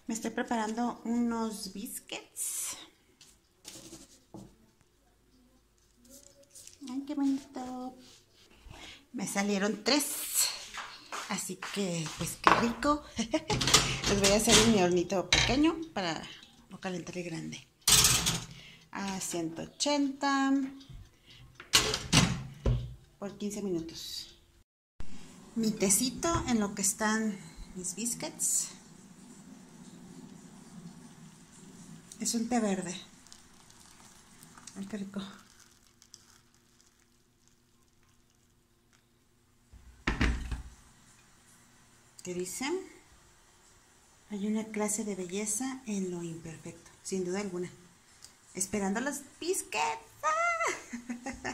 Me estoy preparando unos biscuits. Ay, qué bonito. Me salieron 3. Así que, pues, qué rico. Los voy a hacer en mi hornito pequeño para no calentar el grande. A 180 por 15 minutos. Mi tecito en lo que están mis biscuits. Es un té verde. Ay, qué rico. ¿Qué dicen? Hay una clase de belleza en lo imperfecto, sin duda alguna. Esperando los biscuits. ¡Ah!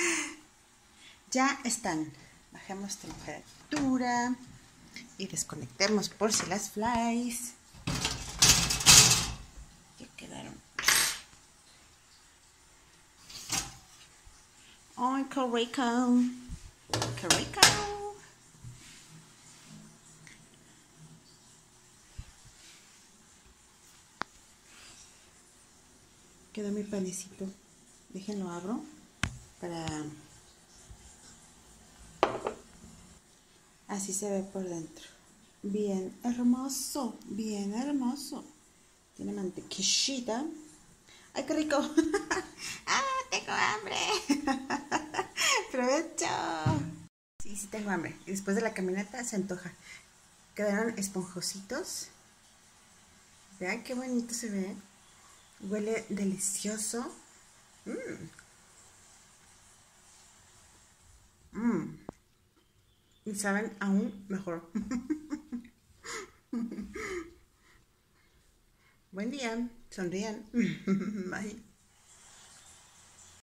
Ya están. Bajemos temperatura y desconectemos por si las flies. Ya quedaron. ¡Ay, qué rico! ¡Qué rico! Quedó mi panecito. Déjenlo abro para... Así se ve por dentro. Bien hermoso, bien hermoso. Tiene mantequillita. ¡Ay, qué rico! ¡Ah, tengo hambre! ¡Provecho! Sí, sí tengo hambre. Y después de la caminata se antoja. Quedaron esponjositos. Vean qué bonito se ve. Huele delicioso. Y saben aún mejor. Buen día. Sonrían. Bye.